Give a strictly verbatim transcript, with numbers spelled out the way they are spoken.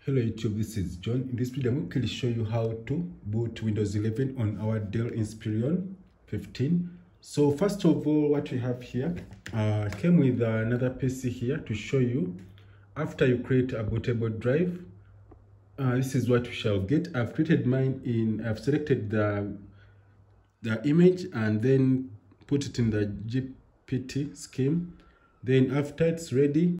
Hello YouTube, this is John. In this video, I'm going to show you how to boot Windows eleven on our Dell Inspiron fifteen. So first of all, what we have here uh, came with another P C here to show you after you create a bootable drive. Uh, this is what we shall get. I've created mine in, I've selected the, the image and then put it in the G P T scheme. Then after it's ready,